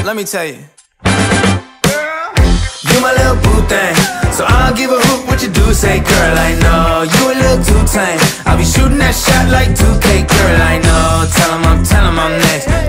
Let me tell you, you my little boo thing, so I don't give a hoot what you do. Say, girl, I know you a little too tame. I'll be shooting that shot like 2K, girl, I know. Tell 'em I'm next.